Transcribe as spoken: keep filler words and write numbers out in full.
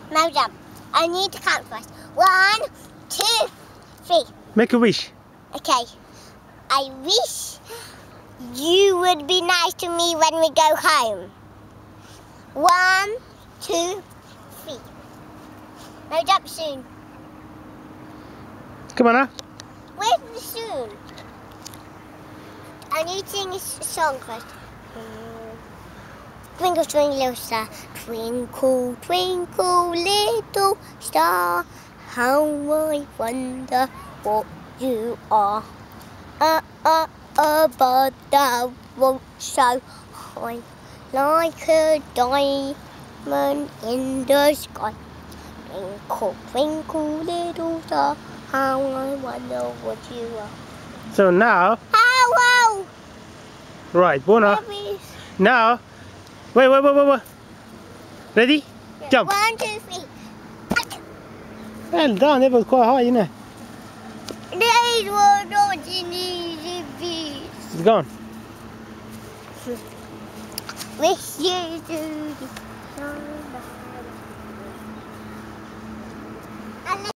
Now jump. I need to count first. One, two, three. Make a wish. Okay. I wish you would be nice to me when we go home. One, two, three. Now jump soon. Come on now. Where's the soon? I need to sing a song first. Twinkle, twinkle, little star, twinkle, twinkle, little star, how I wonder what you are. Uh, uh, uh, but thou won't so high, like a diamond in the sky. Twinkle, twinkle, little star, how I wonder what you are. So now, Ow, ow! right, Bona. Babies. Now, wait, wait, wait, wait, wait. Ready? Jump. One, two, three. Well done, that was quite high, you know. These were not easy beats. It's gone. Wish you do the